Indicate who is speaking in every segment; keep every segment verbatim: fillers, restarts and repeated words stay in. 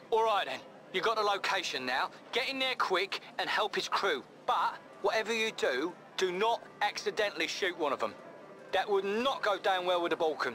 Speaker 1: All right then, you got the location now. Get in there quick and help his crew. But whatever you do, do not accidentally shoot one of them. That would not go down well with the Balkan.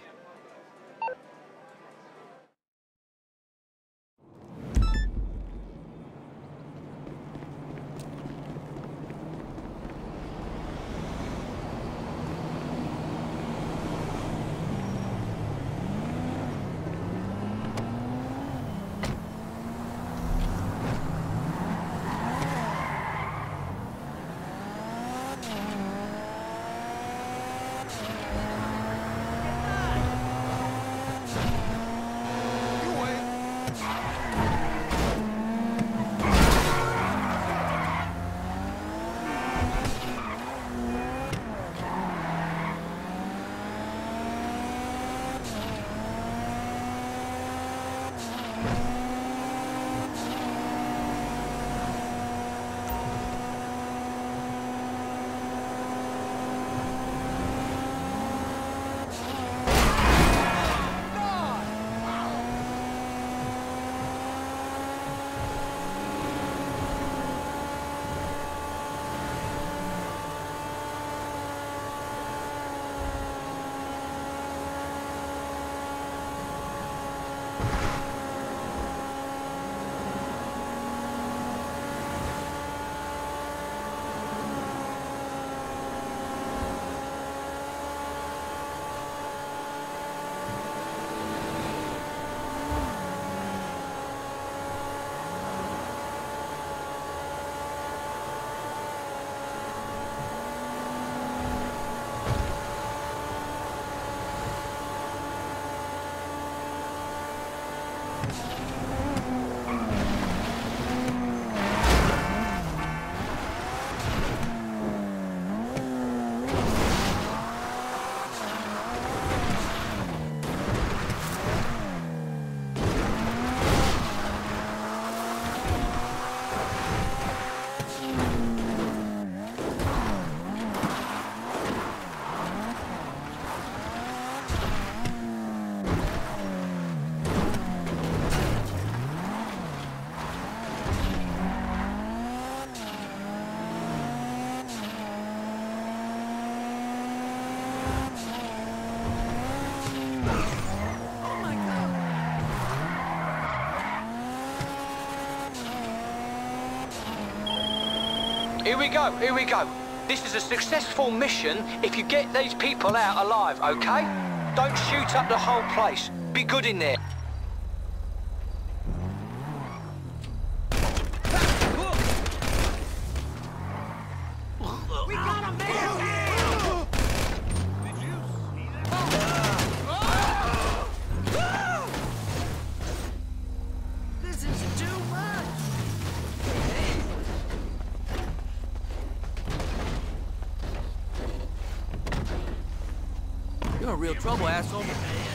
Speaker 1: Here we go, here we go. This is a successful mission if you get these people out alive, okay? Don't shoot up the whole place. Be good in there.
Speaker 2: We got a man! Did you see that? This is too much! You're in real trouble, asshole.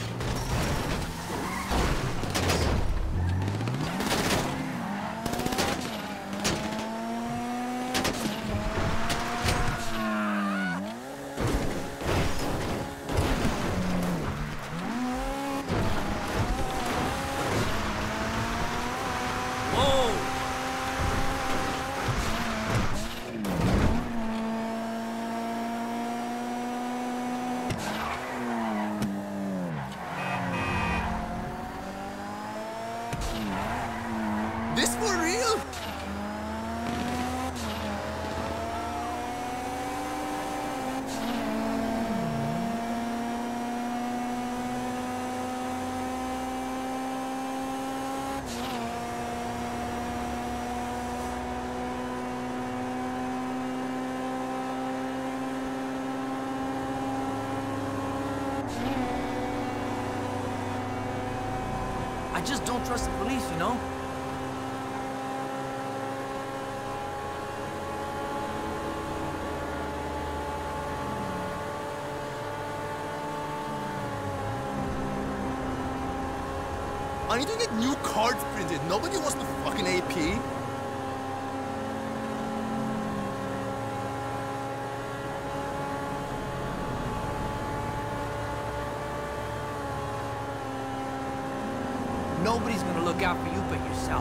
Speaker 3: This for real?
Speaker 2: I just don't trust the police, you know?
Speaker 3: I need to get new cards printed. Nobody wants the fucking A P.
Speaker 4: Nobody's gonna look out for you but yourself.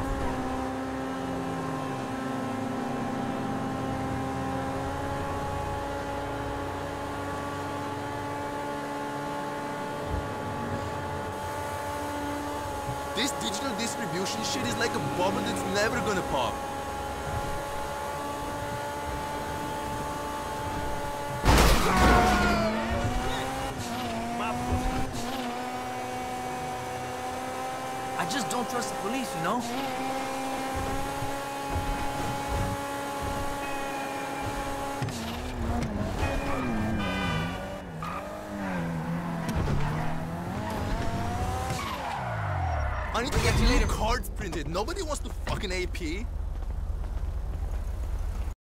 Speaker 3: This digital distribution shit is like a bubble that's never gonna pop.
Speaker 4: I just don't trust the police, you know?
Speaker 3: I need to get new cards printed. Nobody wants to fucking A P.